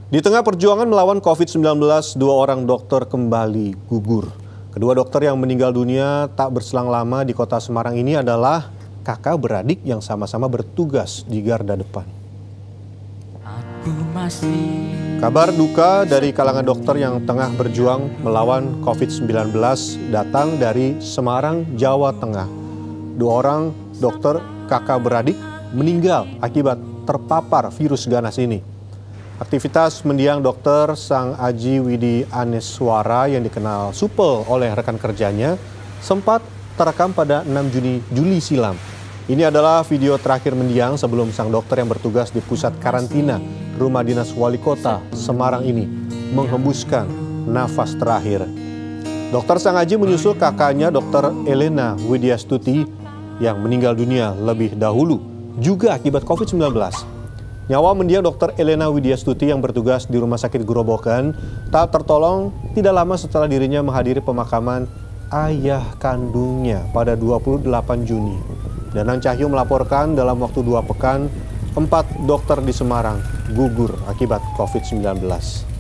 Di tengah perjuangan melawan COVID-19, dua orang dokter kembali gugur. Kedua dokter yang meninggal dunia tak berselang lama di kota Semarang ini adalah kakak beradik yang sama-sama bertugas di garda depan. Kabar duka dari kalangan dokter yang tengah berjuang melawan COVID-19 datang dari Semarang, Jawa Tengah. Dua orang dokter kakak beradik meninggal akibat terpapar virus ganas ini. Aktivitas mendiang dokter Sang Aji Widi Aneswara yang dikenal supel oleh rekan kerjanya sempat terekam pada 6 Juli silam. Ini adalah video terakhir mendiang sebelum sang dokter yang bertugas di pusat karantina Rumah Dinas Wali Kota Semarang ini menghembuskan nafas terakhir. Dokter Sang Aji menyusul kakaknya Dr. Elena Widyastuti yang meninggal dunia lebih dahulu juga akibat COVID-19. Nyawa mendiang Dr. Elena Widyastuti yang bertugas di Rumah Sakit Grobogan tak tertolong tidak lama setelah dirinya menghadiri pemakaman ayah kandungnya pada 28 Juni. Danang Cahyo melaporkan dalam waktu 2 pekan, 4 dokter di Semarang gugur akibat COVID-19.